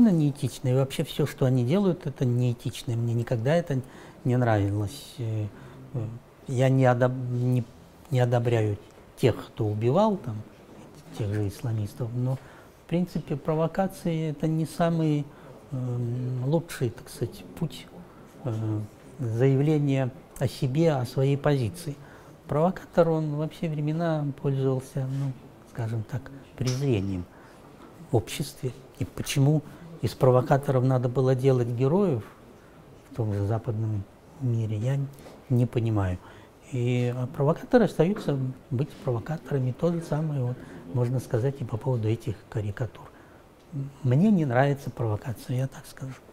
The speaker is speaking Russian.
совершенно неэтично. И вообще все, что они делают, это неэтично. Мне никогда это не нравилось. Я не одобряю тех, кто убивал там, тех же исламистов, но в принципе провокации это не самый лучший, так сказать, путь заявления о себе, о своей позиции. Провокатор, он во все времена пользовался, ну, скажем так, презрением в обществе. И почему из провокаторов надо было делать героев в том же западном мире, я не понимаю. И провокаторы остаются быть провокаторами. То же самое, вот, можно сказать, и по поводу этих карикатур. Мне не нравится провокация, я так скажу.